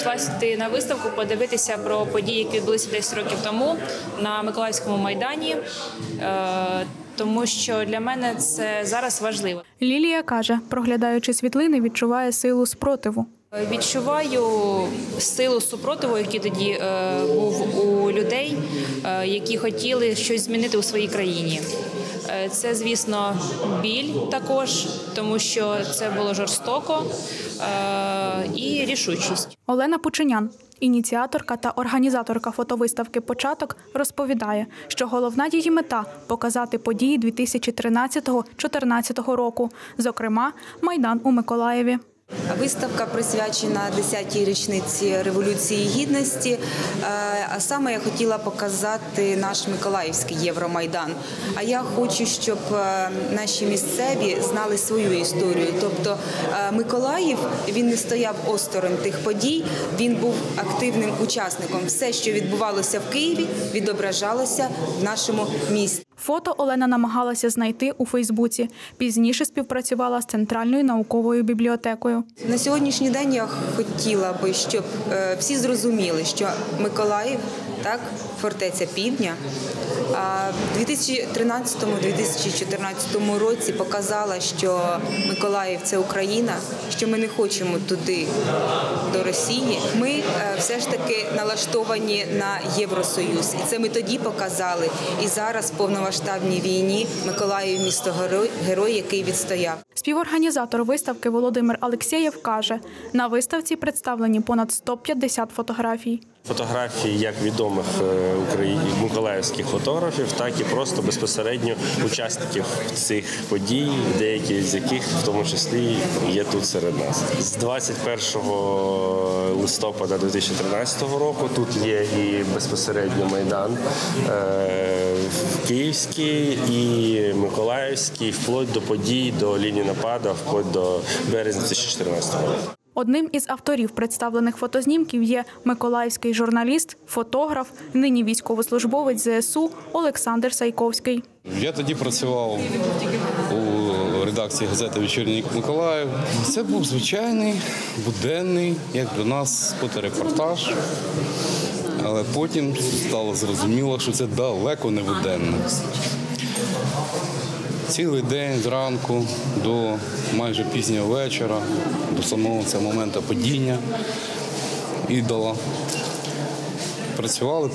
попасти на виставку, подивитися про події, які відбулися 10 років тому на Миколаївському майдані, тому що для мене це зараз важливо. Лілія каже, проглядаючи світлини, відчуває силу спротиву. Відчуваю силу супротиву, який тоді був у людей, які хотіли щось змінити у своїй країні. Це, звісно, біль також, тому що це було жорстоко, і рішучість. Олена Пученян, ініціаторка та організаторка фотовиставки «Початок», розповідає, що головна її мета – показати події 2013-2014 року, зокрема, Майдан у Миколаєві. Виставка присвячена 10-й річниці Революції Гідності, а саме я хотіла показати наш Миколаївський Євромайдан. А я хочу, щоб наші місцеві знали свою історію. Тобто Миколаїв, він не стояв осторонь тих подій, він був активним учасником. Все, що відбувалося в Києві, відображалося в нашому місті. Фото Олена намагалася знайти у Фейсбуці. Пізніше співпрацювала з Центральною науковою бібліотекою. На сьогоднішній день я хотіла би, щоб всі зрозуміли, що Миколаїв, так, фортеця Півдня, в 2013-2014 році показала, що Миколаїв – це Україна, що ми не хочемо туди, до Росії. Ми все ж таки налаштовані на Євросоюз. І це ми тоді показали. І зараз в повномасштабній війні Миколаїв – місто-герой, який відстояв. Співорганізатор виставки Володимир Алексєєв каже, на виставці представлені понад 150 фотографій. Фотографії як відомих миколаївських фотографів, так і просто безпосередньо учасників цих подій, деякі з яких в тому числі є тут серед нас. З 21 листопада 2013 року тут є і безпосередньо Майдан Київський і Миколаївський, вплоть до подій, до лінії нападу, вплоть до березня 2014 року. Одним із авторів представлених фотознімків є миколаївський журналіст, фотограф, нині військовослужбовець ЗСУ Олександр Сайковський. Я тоді працював у редакції газети «Вечірній Миколаїв». Це був звичайний, буденний, як для нас, фоторепортаж. Але потім стало зрозуміло, що це далеко не буденно. Цілий день зранку до майже пізнього вечора, до самого цього моменту падіння ідола. Працювали.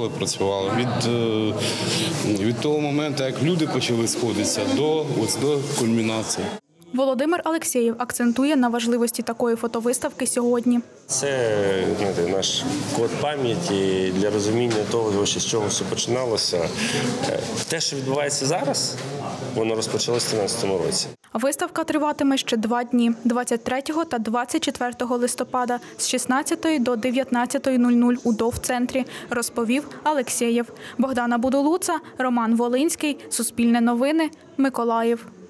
Від того моменту, як люди почали сходитися, до кульмінації. Володимир Алексєєв акцентує на важливості такої фотовиставки сьогодні. Це наш код пам'яті для розуміння того, з чого все починалося. Те, що відбувається зараз, воно розпочалося в 2013 році. Виставка триватиме ще 2 дні – 23 та 24 листопада з 16 до 19:00 у ДОВ-центрі, розповів Алексєєв. Богдана Будулуца, Роман Волинський, Суспільне новини, Миколаїв.